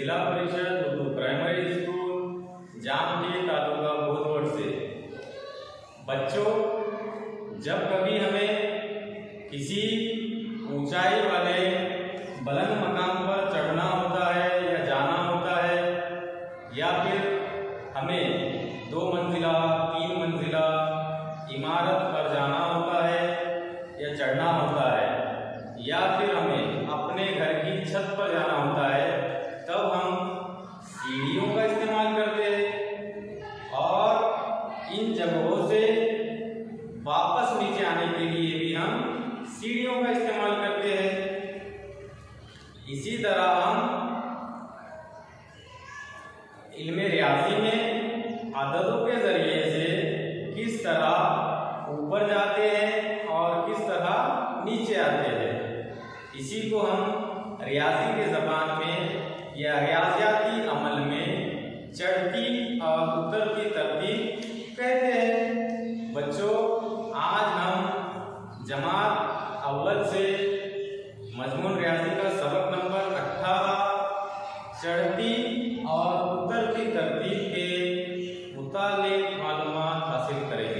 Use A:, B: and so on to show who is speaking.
A: जिला Parishad Urdu primary school Jamthi taluka Bhojpur से। बच्चों, जब कभी हमें किसी ऊंचाई वाले बुलंद मकाम पर चढ़ना होता है या जाना होता है, या फिर हमें 2 मंजिला 3 मंजिला इमारत पर जाना होता है या चढ़ना होता है, या फिर हमें अपने घर की छत पर जाना होता है, तब हम सीढ़ियों का इस्तेमाल करते हैं। और इन जगहों से वापस नीचे आने के लिए भी हम सीढ़ियों का इस्तेमाल करते हैं। इसी तरह हम इल्मे रियाजी में अददों के जरिए से किस तरह ऊपर जाते हैं और किस तरह नीचे आते हैं, इसी को हम रियाजी के ज़बान में या रियाजियाती अमल में चढ़ती और उतरती तरतीब कहते हैं। बच्चों, आज हम जमात अव्वल से मजमून रियाजी का सबक नंबर 18 चढ़ती और उतरती तरतीब के मुतालिक मालूमात हासिल करेंगे।